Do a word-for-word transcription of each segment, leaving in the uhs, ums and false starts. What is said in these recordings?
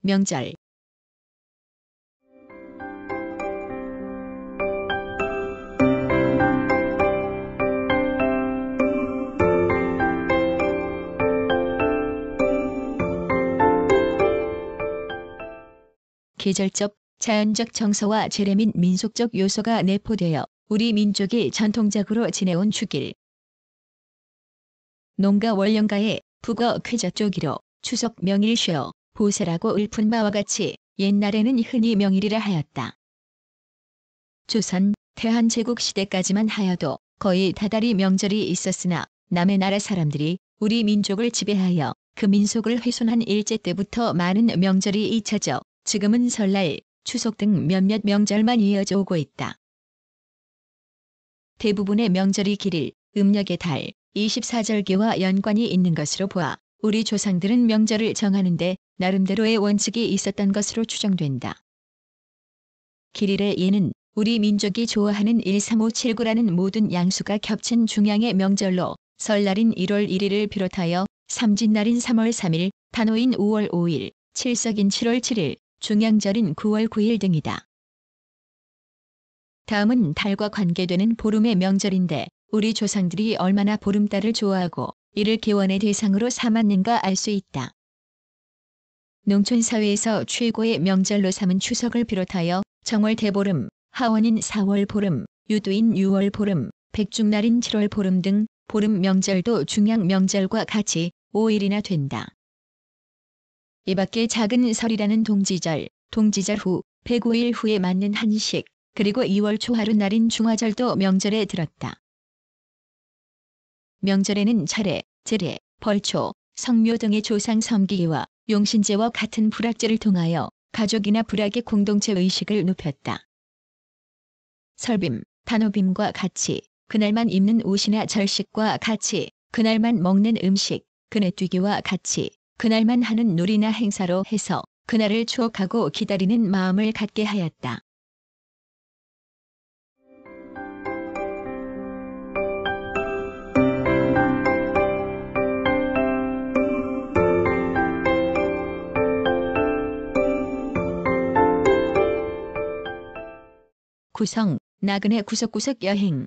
명절. 계절적, 자연적 정서와 재래 및 민속적 요소가 내포되어 우리 민족이 전통적으로 지내온 축일. 농가 월령가의 북어 쾌자 쪼기로 추석 명일 쉬어 보세라고 읊은 바와 같이 옛날에는 흔히 명일이라 하였다. 조선, 대한제국 시대까지만 하여도 거의 다달이 명절이 있었으나 남의 나라 사람들이 우리 민족을 지배하여 그 민속을 훼손한 일제 때부터 많은 명절이 잊혀져 지금은 설날, 추석 등 몇몇 명절만 이어져 오고 있다. 대부분의 명절이 길일, 음력의 달, 이십사절기와 연관이 있는 것으로 보아 우리 조상들은 명절을 정하는데 나름대로의 원칙이 있었던 것으로 추정된다. 길일의 예는 우리 민족이 좋아하는 일삼오칠구라는 모든 양수가 겹친 중양의 명절로 설날인 일월 일일을 비롯하여 삼진날인 삼월 삼일, 단오인 오월 오일, 칠석인 칠월 칠일, 중양절인 구월 구일 등이다. 다음은 달과 관계되는 보름의 명절인데 우리 조상들이 얼마나 보름달을 좋아하고 이를 계원의 대상으로 삼았는가 알 수 있다. 농촌 사회에서 최고의 명절로 삼은 추석을 비롯하여 정월 대보름, 하원인 사월 보름, 유두인 유월 보름, 백중날인 칠월 보름 등 보름 명절도 중양 명절과 같이 오일이나 된다. 이 밖에 작은 설이라는 동지절, 동지절 후 백오일 후에 맞는 한식, 그리고 이월 초하루 날인 중화절도 명절에 들었다. 명절에는 차례, 제례, 벌초, 성묘 등의 조상 섬기기와 용신제와 같은 불악제를 통하여 가족이나 불악의 공동체 의식을 높였다. 설빔, 단오빔과 같이 그날만 입는 옷이나 절식과 같이 그날만 먹는 음식, 그네뛰기와 같이 그날만 하는 놀이나 행사로 해서 그날을 추억하고 기다리는 마음을 갖게 하였다. 구성, 나그네 구석구석 여행.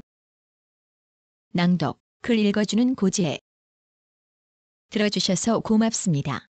낭독, 글 읽어주는 고지혜. 들어주셔서 고맙습니다.